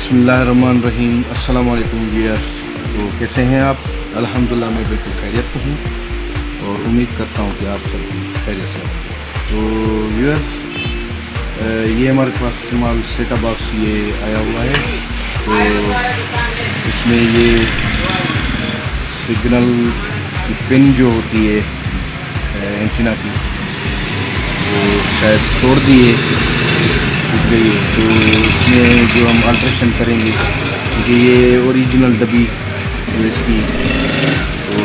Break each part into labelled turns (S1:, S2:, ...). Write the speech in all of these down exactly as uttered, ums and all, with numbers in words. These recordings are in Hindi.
S1: बिस्मिल्लाहिर्रहमानिर्रहीम। अस्सलाम वालेकुम व्यूअर्स। तो कैसे हैं आप? अल्हम्दुलिल्लाह मैं बिल्कुल खैरियत से हूँ और उम्मीद करता हूँ कि आप सब खैरियत से हैं। तो व्यूअर्स, ये हमारे पास स्मॉल सेटअप बॉक्स ये आया हुआ है। तो इसमें ये सिग्नल की पिन जो होती है एंटीना की, वो शायद तोड़ दी है, टूट गई है। तो इसमें जो हम अल्ट्रेशन करेंगे, क्योंकि ये ओरिजिनल डब्बी जो इसकी तो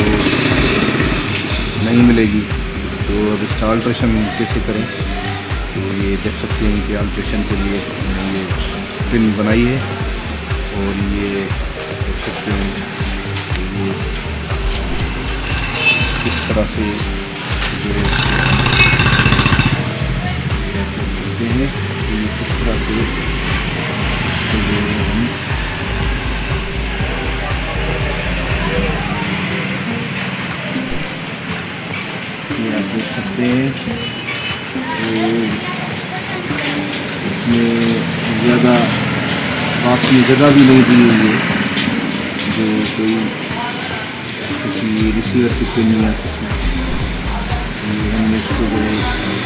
S1: नहीं मिलेगी, तो अब इसका अल्ट्रेशन कैसे करें? तो ये देख सकते हैं कि अल्ट्रेशन के लिए ये पिन बनाई है और ये देख सकते हैं कि ये किस तरह से जो है देख सकते हैं कि किस तरह से हम ये आप देख सकते हैं। तो इसमें ज़्यादा बॉक्स में जगह भी नहीं दी हुई है, जो कोई किसी रिसीवर की पिन या किसी हमने इसको जो है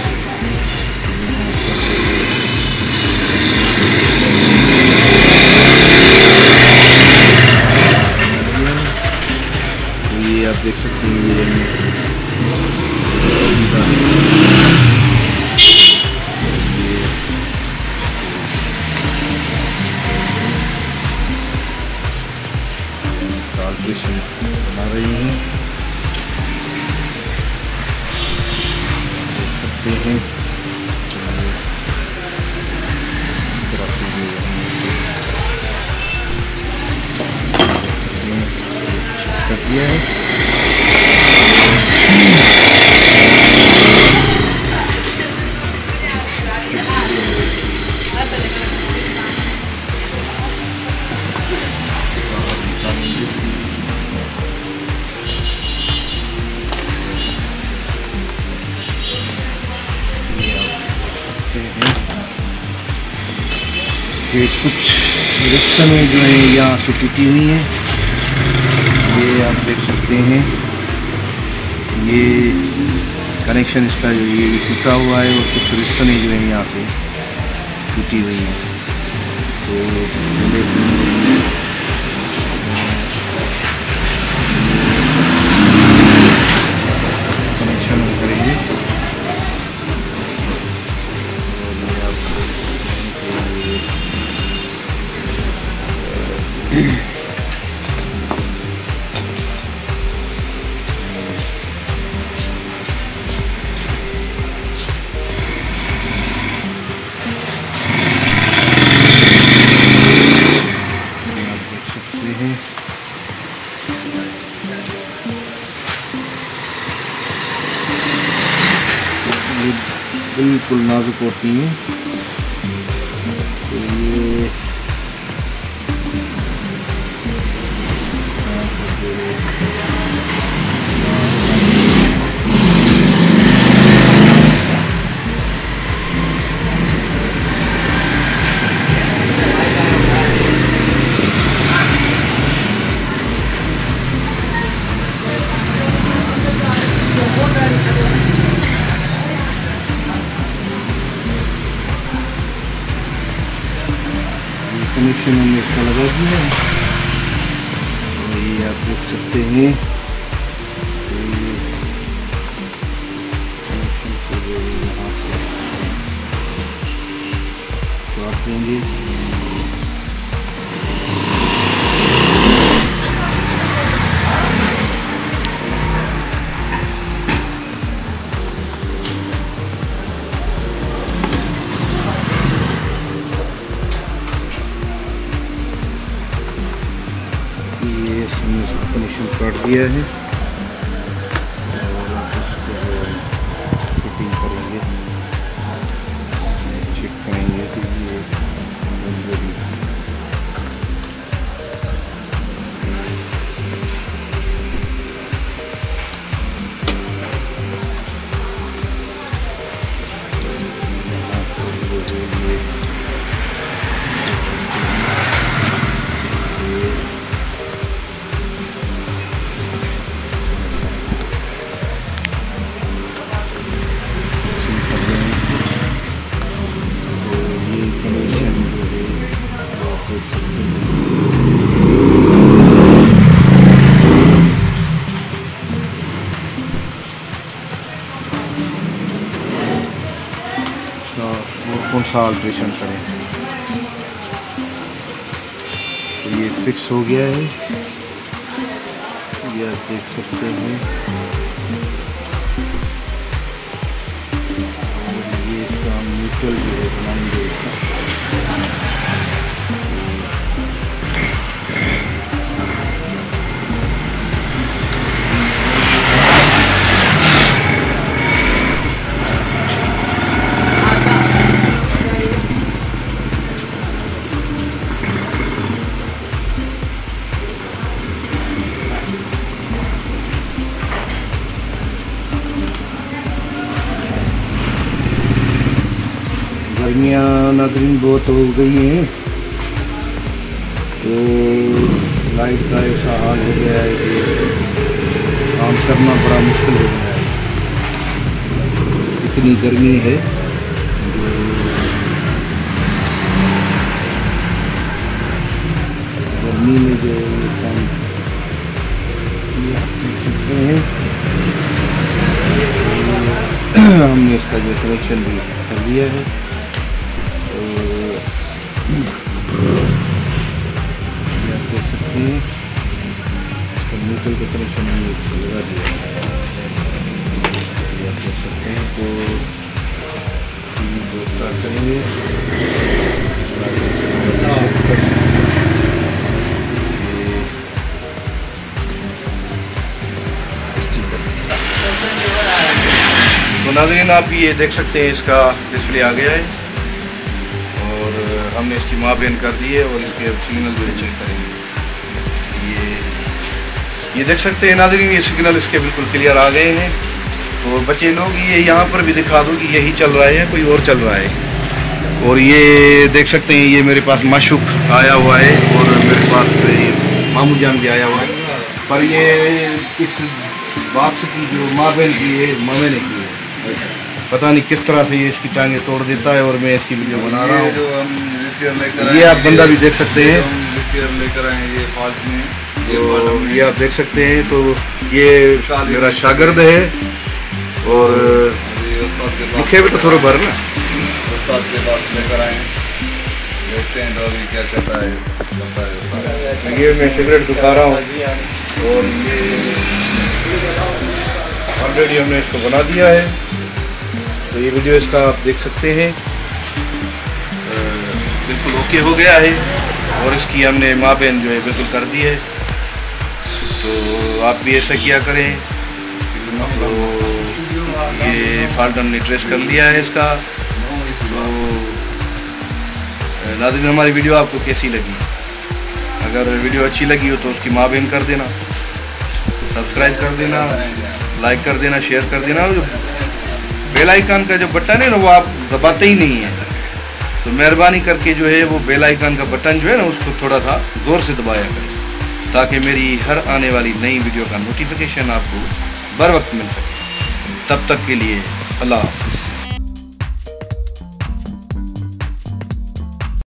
S1: तो ये आप देख सकते हैं। ये ऑपरेशन बना रही हैं, देख सकते हैं। इस तरह से कर दिया है। ये कुछ रिश्तमें जो है यहाँ से टूटी हुई हैं, ये आप देख सकते हैं। ये कनेक्शन इसका जो ये भी टूटा हुआ है और कुछ रिश्तमें जो है यहाँ से टूटी हुई हैं। तो कनेक्शन हम करेंगे और ये आप बिल्कुल नाजुक होती हैं। तो ये कनेक्शन हमने इसका लगा दिया है और ये आप देख सकते हैं। तो ये कनेक्शन को जो यहाँ से काट देंगे। हमने इसका कनेक्शन काट दिया है और इसको फिटिंग करेंगे, चेक करेंगे कि ये जरूरी है। सा अल्ट्रेशन करें। तो ये फिक्स हो गया है, ये आप देख सकते हैं। और ये इसका न्यूट्रल जो है बनाएंगे। गर्मियाँ नाज़रीन बहुत हो गई हैं, तो लाइट का ऐसा हाल हो गया है कि काम करना बड़ा मुश्किल हो गया है। इतनी गर्मी है, गर्मी में जो काम आप देख सकते हैं। हमने इसका जो कनेक्शन भी कर दिया है। आप देख सकते हैं न्यूट्रल का कनेक्शन भी लगा दिया है। आप देख सकते हैं। तो टीवी को स्टार्ट करेंगे। तो नाज़रीन आप ये देख सकते हैं, इसका डिस्प्ले आ गया है और हमने इसकी मापेन कर दी है और इसके सिग्नल जो है चेक करेंगे। ये ये देख सकते हैं नाज़रीन, ये सिग्नल इसके बिल्कुल क्लियर आ गए हैं। तो बच्चे लोग ये यहाँ पर भी दिखा दो कि यही चल रहा है, कोई और चल रहा है। और ये देख सकते हैं, ये मेरे पास माशूक आया हुआ है और मेरे पास मामू जान भी आया हुआ है। पर ये इस बॉक्स की जो मापेन की है मामे ने की है, पता नहीं किस तरह से ये इसकी टांगे तोड़ देता है और मैं इसकी वीडियो बना रहा हूँ। ये आप बंदा भी देख सकते हैं,
S2: लेकर आए ये फाल्ट में।
S1: तो ये आप देख सकते हैं। तो ये मेरा शागिर्द है और लिखे भी तो थोड़ा भर ना
S2: उस्ताद के पास लेकर आए, देखते हैं तो अभी क्या कहता है।
S1: ये मैं सिगरेट दिखा रहा हूँ और ये ऑलरेडी हमने इसको बना दिया है। तो ये वीडियो इसका आप देख सकते हैं, बिल्कुल ओके हो गया है और इसकी हमने मापेन जो है बिल्कुल कर दी है। तो आप भी ऐसा किया करें। तो ये फॉल्ट हमने ट्रेस कर लिया है इसका। तो नाज़रीन हमारी वीडियो आपको कैसी लगी? अगर वीडियो अच्छी लगी हो तो उसकी मापेन कर देना, सब्सक्राइब कर देना, लाइक कर देना, शेयर कर देना। जो बेल आइकन का जो बटन है ना वो आप दबाते ही नहीं है, तो मेहरबानी करके जो है वो बेल आइकन का बटन जो है ना उसको थोड़ा सा ज़ोर से दबाया करें, ताकि मेरी हर आने वाली नई वीडियो का नोटिफिकेशन आपको बर वक्त मिल सके। तब तक के लिए अल्लाह हाफ़िज़।